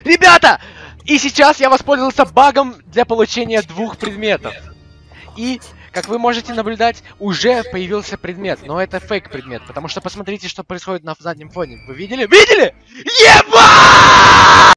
Ребята! И сейчас я воспользовался багом для получения 2 предметов. И, как вы можете наблюдать, уже появился предмет. Но это фейк предмет, потому что посмотрите, что происходит на заднем фоне. Вы видели? Видели? Еба!